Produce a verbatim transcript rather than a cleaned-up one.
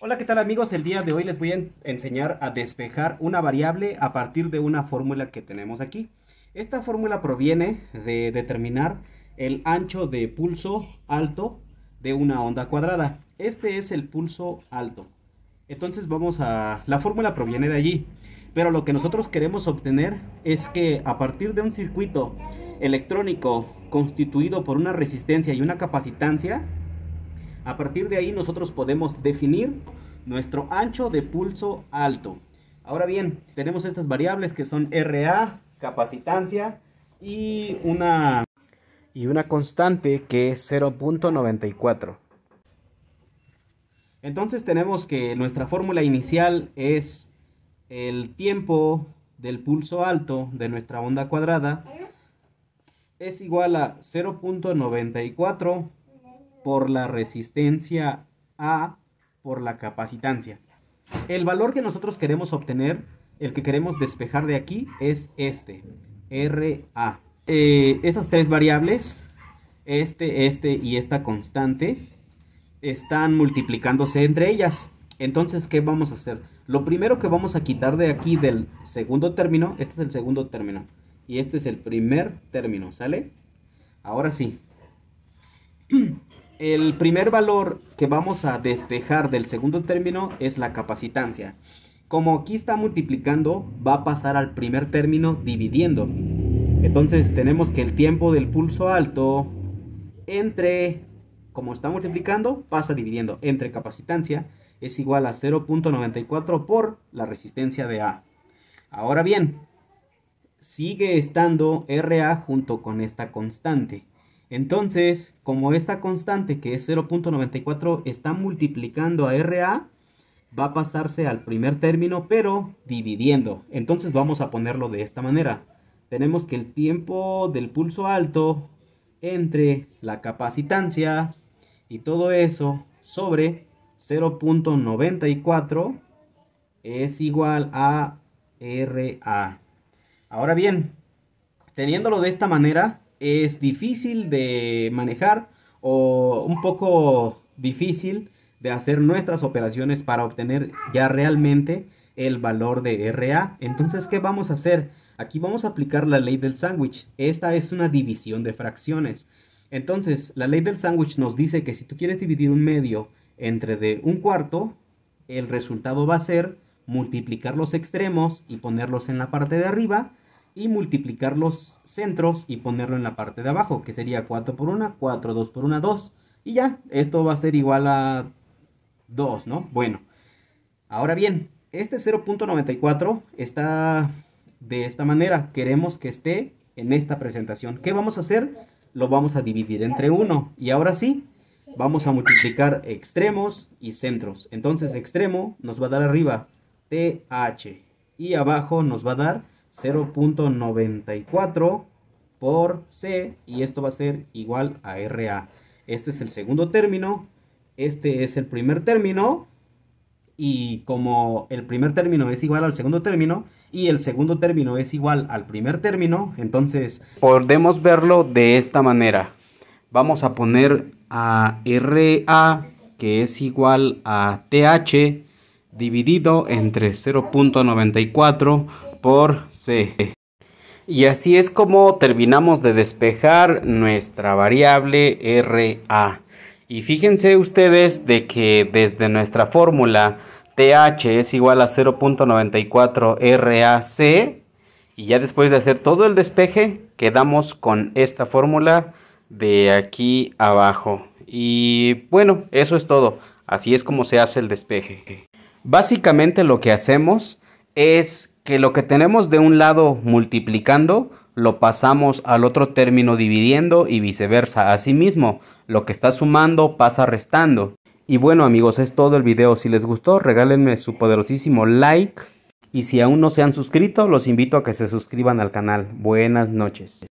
Hola, ¿qué tal amigos? El día de hoy les voy a en- enseñar a despejar una variable a partir de una fórmula que tenemos aquí. Esta fórmula proviene de determinar el ancho de pulso alto de una onda cuadrada. Este es el pulso alto. Entonces vamos a... La fórmula proviene de allí. Pero lo que nosotros queremos obtener es que a partir de un circuito electrónico constituido por una resistencia y una capacitancia, a partir de ahí nosotros podemos definir nuestro ancho de pulso alto. Ahora bien, tenemos estas variables que son R A, capacitancia y una, y una constante que es cero punto noventa y cuatro. Entonces tenemos que nuestra fórmula inicial es el tiempo del pulso alto de nuestra onda cuadrada es igual a cero punto noventa y cuatro por la resistencia A por la capacitancia. El valor que nosotros queremos obtener, el que queremos despejar de aquí, es este, R A. Eh, esas tres variables, este, este y esta constante, están multiplicándose entre ellas. Entonces, ¿qué vamos a hacer? Lo primero que vamos a quitar de aquí del segundo término, este es el segundo término, y este es el primer término, ¿sale? Ahora sí. El primer valor que vamos a despejar del segundo término es la capacitancia. Como aquí está multiplicando, va a pasar al primer término dividiendo. Entonces tenemos que el tiempo del pulso alto entre, como está multiplicando, pasa dividiendo entre capacitancia, es igual a cero punto noventa y cuatro por la resistencia de A. Ahora bien, sigue estando R A junto con esta constante. Entonces, como esta constante que es cero punto noventa y cuatro está multiplicando a R A, va a pasarse al primer término, pero dividiendo. Entonces vamos a ponerlo de esta manera. Tenemos que el tiempo del pulso alto entre la capacitancia y todo eso sobre cero punto noventa y cuatro es igual a R A. Ahora bien, teniéndolo de esta manera, es difícil de manejar o un poco difícil de hacer nuestras operaciones para obtener ya realmente el valor de R A. Entonces, ¿qué vamos a hacer? Aquí vamos a aplicar la ley del sándwich. Esta es una división de fracciones. Entonces, la ley del sándwich nos dice que si tú quieres dividir un medio entre de un cuarto, el resultado va a ser multiplicar los extremos y ponerlos en la parte de arriba, y multiplicar los centros y ponerlo en la parte de abajo, que sería cuatro por uno, cuatro, dos por uno, dos, y ya, esto va a ser igual a dos, ¿no? Bueno, ahora bien, este cero punto noventa y cuatro está de esta manera, queremos que esté en esta presentación. ¿Qué vamos a hacer? Lo vamos a dividir entre uno, y ahora sí, vamos a multiplicar extremos y centros. Entonces, extremo nos va a dar arriba T H, y abajo nos va a dar cero punto noventa y cuatro por C, y esto va a ser igual a R A. Este es el segundo término, este es el primer término, y como el primer término es igual al segundo término y el segundo término es igual al primer término, entonces podemos verlo de esta manera. Vamos a poner a R A, que es igual a T H dividido entre cero punto noventa y cuatro por C. Y así es como terminamos de despejar nuestra variable R A. Y fíjense ustedes de que desde nuestra fórmula T H es igual a cero punto noventa y cuatro R A C, y ya después de hacer todo el despeje quedamos con esta fórmula de aquí abajo. Y bueno, eso es todo. Así es como se hace el despeje. Básicamente lo que hacemos es que lo que tenemos de un lado multiplicando lo pasamos al otro término dividiendo y viceversa. Asimismo, lo que está sumando pasa restando. Y bueno amigos, es todo el video. Si les gustó, regálenme su poderosísimo like. Y si aún no se han suscrito, los invito a que se suscriban al canal. Buenas noches.